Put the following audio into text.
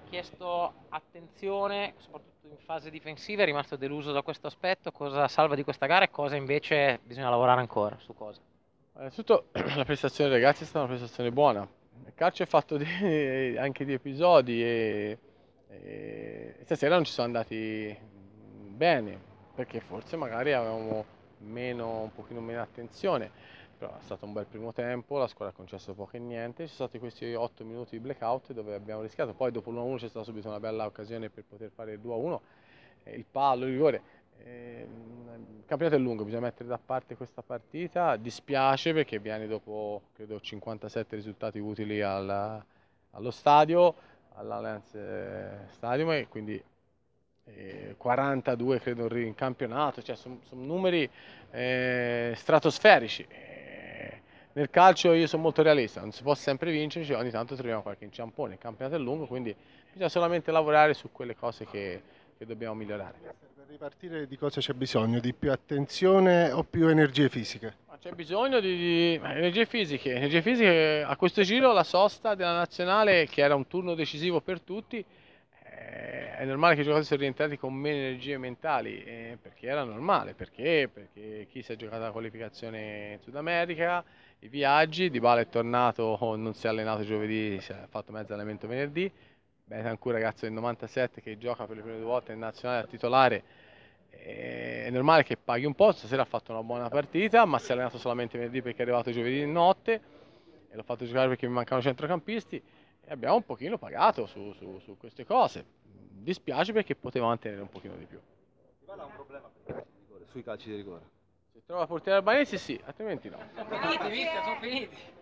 chiesto attenzione, soprattutto in fase difensiva, è rimasto deluso da questo aspetto. Cosa salva di questa gara e cosa invece bisogna lavorare ancora su cosa? Innanzitutto la prestazione dei ragazzi è stata una prestazione buona. Il calcio è fatto anche di episodi e stasera non ci sono andati bene perché forse magari avevamo un pochino meno attenzione, però è stato un bel primo tempo, la squadra ha concesso poco e niente, ci sono stati questi 8 minuti di blackout dove abbiamo rischiato, poi dopo l'1-1 c'è stata subito una bella occasione per poter fare il 2-1, il palo, il rigore. Il campionato è lungo, bisogna mettere da parte questa partita. Dispiace perché viene dopo credo 57 risultati utili allo stadio, all'Allianz Stadium, e quindi 42 credo in campionato, cioè sono numeri stratosferici. Nel calcio io sono molto realista, non si può sempre vincere, cioè ogni tanto troviamo qualche inciampone, il campionato è lungo, quindi bisogna solamente lavorare su quelle cose che dobbiamo migliorare. Per ripartire di cosa c'è bisogno? Di più attenzione o più energie fisiche? C'è bisogno di energie fisiche. Energie fisiche. A questo giro la sosta della nazionale, che era un turno decisivo per tutti, è normale che i giocatori siano rientrati con meno energie mentali, perché era normale, perché chi si è giocato la qualificazione in Sud America, i viaggi, Dybala è tornato, non si è allenato giovedì, si è fatto mezzo allenamento venerdì, Bentancur ragazzo del 97 che gioca per le prime 2 volte in nazionale a titolare, è normale che paghi un po'. Stasera ha fatto una buona partita, ma si è allenato solamente venerdì perché è arrivato giovedì di notte e l'ho fatto giocare perché mi mancavano centrocampisti e abbiamo un pochino pagato su queste cose. Dispiace perché poteva mantenere un pochino di più. Dybala ha un problema sui calci di rigore. Se trova portiere albanesi sì, altrimenti no. Sono finiti, mister, sono finiti.